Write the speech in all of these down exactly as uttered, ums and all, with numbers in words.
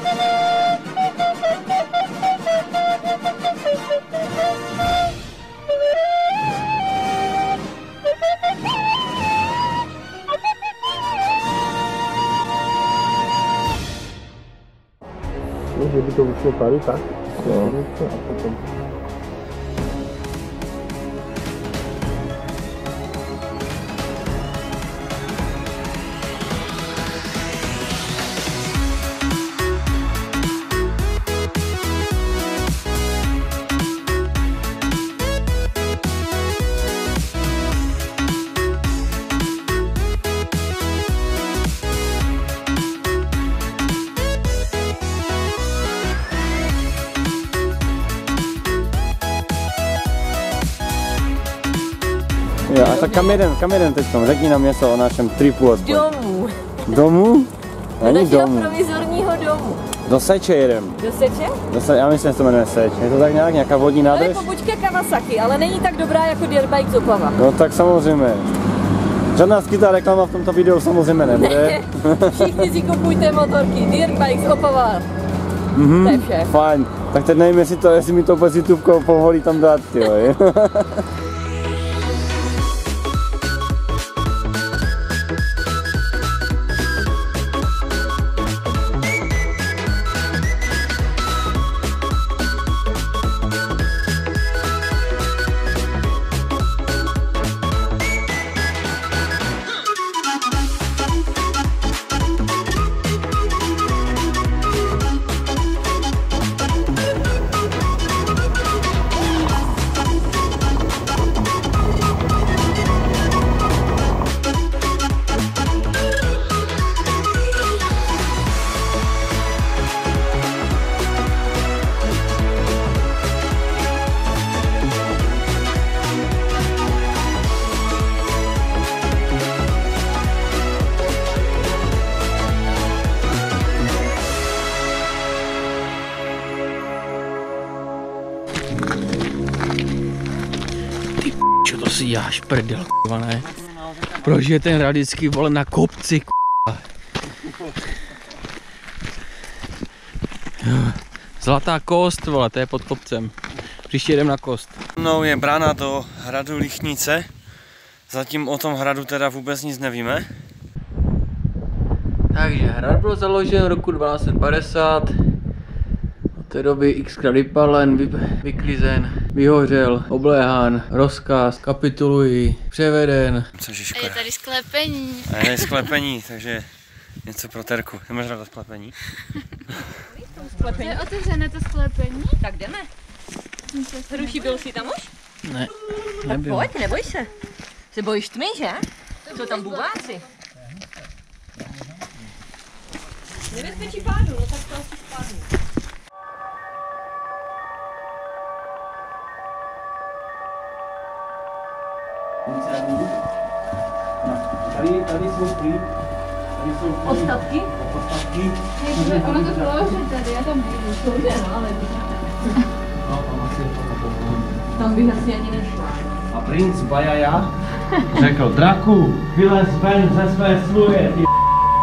Že by to vyšlo tady, tak? No. A potom... Jo, a tak kam jedem, kam jedem teďkom? Řekni nám něco o našem tripu aspoň. Domů. Domů? Není Do domů. provizorního domu. Do Seče jedem. Do Seče? Do Se, já myslím, že se jmenuje Seč. Je to tak nějak, nějaká vodní To je nádrž? pobočka Kawasaki, ale není tak dobrá jako Dirtbike z Opava. No tak samozřejmě. Žádná skrytá reklama v tomto videu samozřejmě nebude. Všichni si kupujte motorky, Dirtbike z Opava. Mhm, To je vše. fajn. Tak teď nevím, jestli, to, jestli mi to vůbec YouTubekou povolí tam dát, jo. Čo to si jáš prdel, k***a, ne? Proč je ten radický, vole, na kopci, k***a? Zlatá kost, vole, to je pod kopcem. Příště jdem na kost. Mnou je brána do hradu Lichnice. Zatím o tom hradu teda vůbec nic nevíme. Takže hrad byl založen v roku dvanáct set padesát. Od té doby xkrát vypalen, vy, vyklizen, vyhořel, obléhán, rozkaz, kapitulují, převeden. Což je A škoda. je tady sklepení. A je tady sklepení, takže něco pro Terku. Nemáš ráda sklepení? Je otevřené to sklepení? Tak jdeme. Hruší, byl jsi tam už? Ne, Tak nebyl. pojď, neboj se. Se bojíš tmy, že? Jsou tam bubáci. Nebezpečí pádu, no tak to asi spadnu. Tady, tady jsou prý. Tady jsou prý. Ostatky? Ostatky. Ono to bylo, že tady, já tam budu. To jde, no, ale No, tam asi je to taková. tam bych asi ani nešla. A princ Bajaja řekl, Draku, vylez ven ze své sluje, ty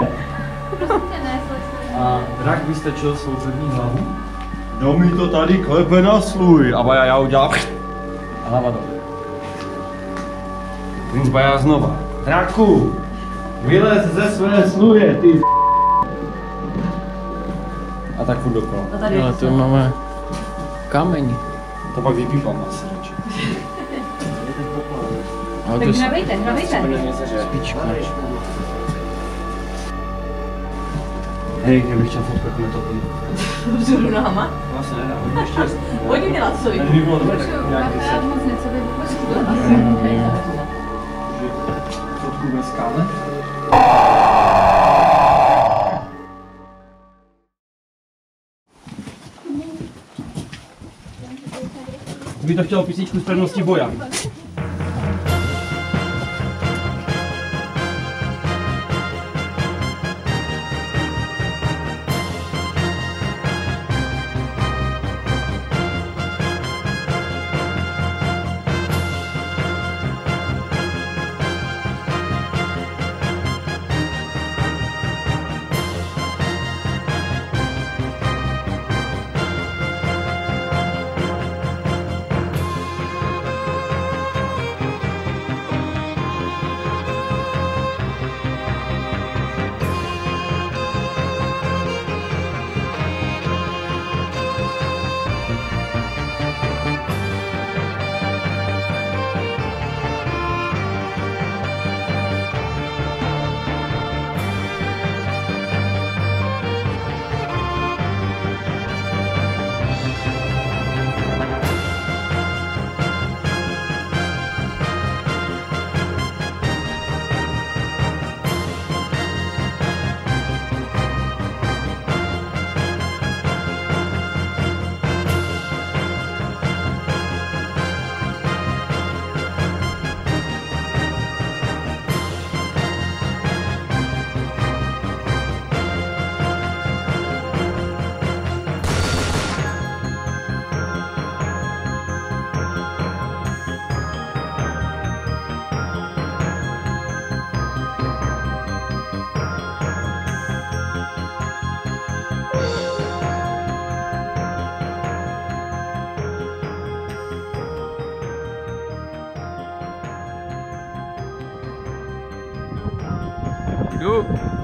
A drak vystrčil svou přední hlavu. No mi to tady klepe na sluj. A Bajaja udělal a hlava dole. Princ Bajaja znova. Draku, vylez ze své sluje, ty A tak furt dokola. A tady Ale tu máme kameň. To pak vypípám asi radši. Ale Tak to je hravejte, hravejte. spička. Hej, já bych chtěl fotku, jako netopí. Vzhůru nohama. Vlastně nedá, hodně štěstí. Pojď dělat co Tady by bylo dobré, tak nějak Já moc něco by vůbec fotku bez kále. Kdyby to chtělo písničku z pevnosti boja. Jdu.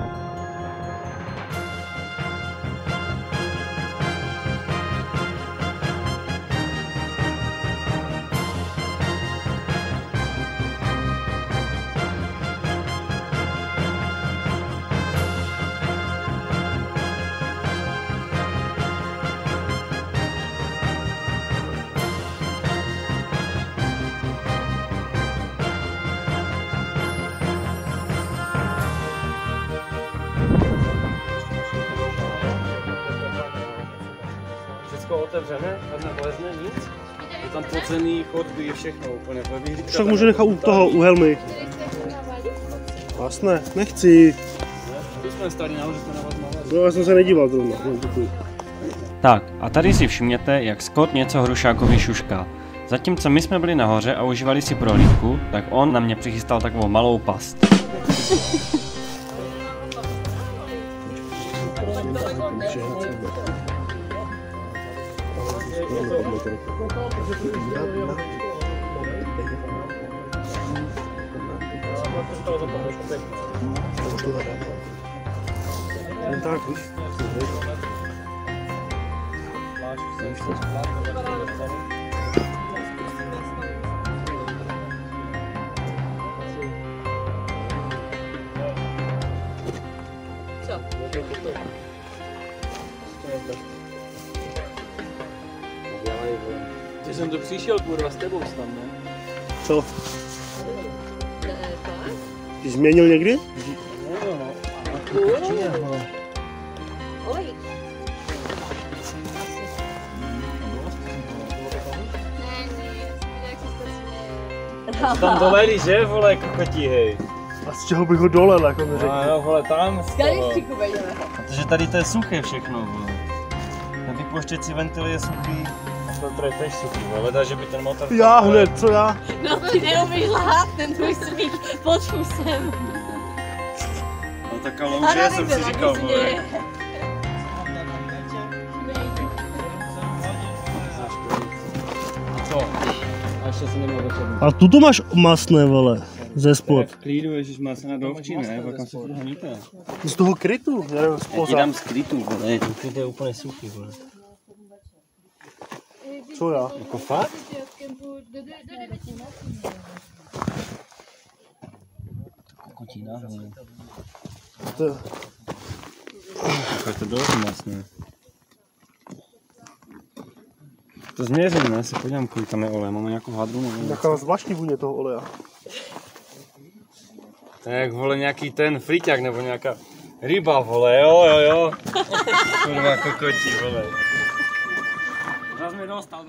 Otevřené, tam nevlezne nic. Je tam pocený chodby, je všechno úplně. Však můžu nechat u toho, u helmy. Vlastně, nechci. Tu jsme stali nahoře, to na vás nalezl. No, já jsem se nedíval zrovna. Tak a tady si všimněte, jak Scott něco Hrušákovi šušká. Zatímco my jsme byli nahoře a užívali si prohlídku, tak on na mě přichystal takovou malou past. Tak, víš. Že jsem to přišel, kurva, s tebou tam, ne? Co? Ty změnil někdy? Olej. Tam doleli, že, vole, kokotí, hej. A z čeho bych ho dolel, jako mi řekl? No jo, vole, tam z toho. Stříku vejdeme. Protože tady to je suché všechno, vole. Ten vypouštěcí ventil je suchý, a filtr je tež suchý, vole, leda, že by ten motor... Já hned, co já? No ty neumíš lhát, ten tvůj smích pod fusem. No tak ale už já jsem si říkal, vole. Co? A ještě se neměl večerný. A tu máš masné, vole, ze spod. V klidu, ježiš, má se na dovčí, ne? Pak se to honíte. Z toho krytu, já nevím, Já ti spoza. dám z krytu, vole, ten kryt je úplně suchý, vole. Co já? Jako fakt? Kokotina, vole. To... Tak je to dost masné. To změřím, ne? Se podívám, kolik tam je oleje. Máme nějakou hadru, nevím. Taková zvláštní vůně toho oleja. To je jak, vole, nějaký ten friťák nebo nějaká ryba, vole, jo, jo, jo. Kurva, kokotí, vole. Zas mi dostal.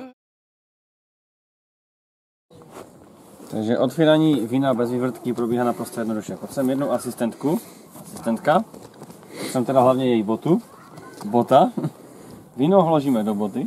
Takže otvírání vína bez vývrtky probíhá naprosto jednoduše. Pod sem jednu asistentku, asistentka, jsem teda hlavně její botu, bota. Víno vložíme do boty,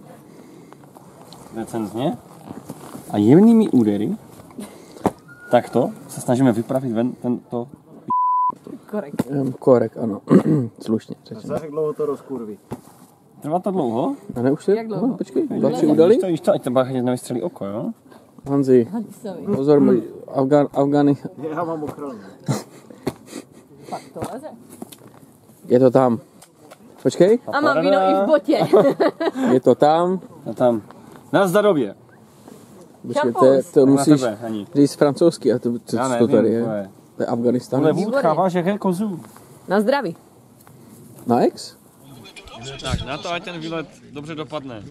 decentně, a jemnými údery, takto se snažíme vypravit ven tento Korek. Korek, ano. Slušně. Za jak dlouho to rozkurví? Trvá to dlouho? A ne, už se? Jak dlouho? No, počkej, dva tři udali? Víš to, víš to, ať ten báchet nevystřelí oko, jo? Hanzi, pozor, můj Afgán, Afgány. Já mám ochranu. Fakt to leze. Je to tam. Počkej, A mám víno i v botě. je to tam. A tam. Na zdarově. Počkej, to, je- to Na musíš tebe, Hani. říct francouzsky, a to, co Já to tady nevím, je? vole. To je Afganistán. Tohle vůdka váže ke kozu. Na zdraví. Na ex? Tak, na to ať ten výlet dobře dopadne.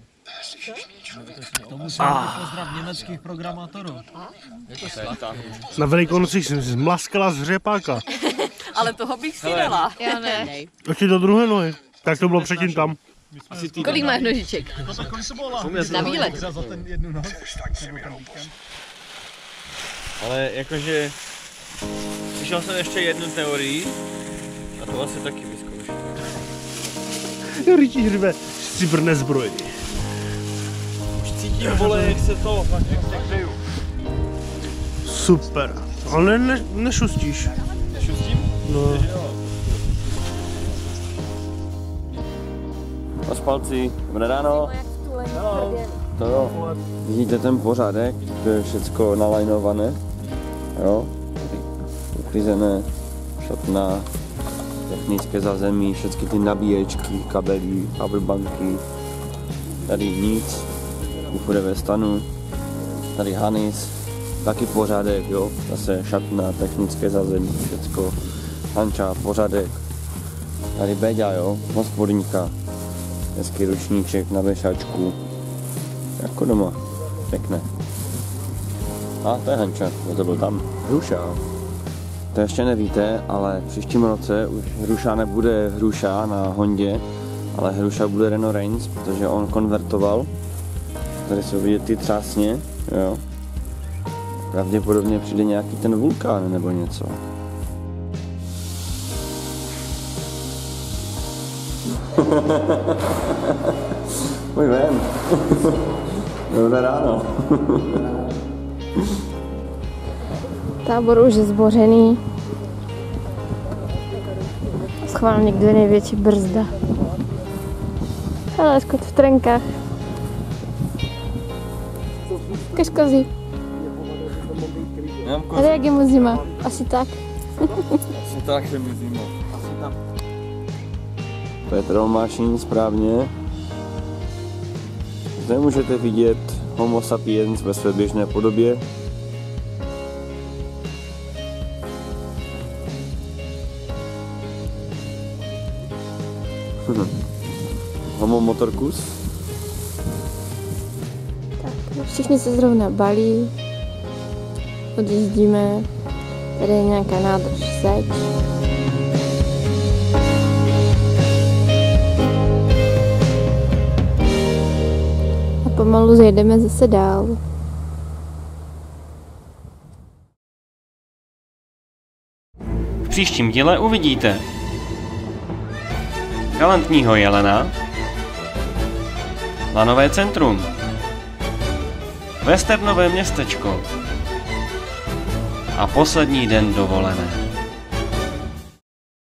Na Velikonocích jsem si zmlaskala z řepáka. Ale toho bych si dala. Já ne. Ještě do druhé nohy. Tak to bylo předtím tam. Kolik máš nožiček? Na výlet. Ale jakože... Slyšel jsem ještě jednu teorii. A to asi taky vyzkouším. Rytíř řve stříbrné zbroje. Už cítím, vole, jak se to, jak se hřeju. Super. Ale ne, nešustíš. Šustím? No. Paspalci, dobré ráno. To jo. Vidíte ten pořádek, to je všecko nalajnované. Jo. Uklizené. šatna, technické zázemí, všechny ty nabíječky, kabely, powerbanky. Tady nic, kufr ve stanu, tady Hanis, taky pořádek, jo, zase šatna, technické zázemí, všecko, Hanča, pořádek. Tady Béďa, jo, hospodníka, hezký ručníček na věšačku, jako doma, pěkné. A to je Hanča, to byl tam, Hruša. To ještě nevíte, ale příštím roce už Hruša nebude Hruša na Hondě, ale Hruša bude Renault Range, protože on konvertoval. Tady jsou vidět ty třásně, jo. Pravděpodobně přijde nějaký ten vulkán nebo něco. Pojď ven. Dobré ráno. Tábor už je zbořený. Schválně kde je největší brzda. Hele, skot v trenkách. Kaškozí. Ale jak je mu zima? Asi tak. Asi tak je mi zima. Petrol Machine správně. Zde můžete vidět Homo sapiens ve své běžné podobě. Homo motorkus. Tak, všichni se zrovna balí. Odjíždíme. Tady je nějaká nádrž zeď. A pomalu zajdeme zase dál. V příštím díle uvidíte galantního jelena, lanové centrum, westernové městečko a poslední den dovolené.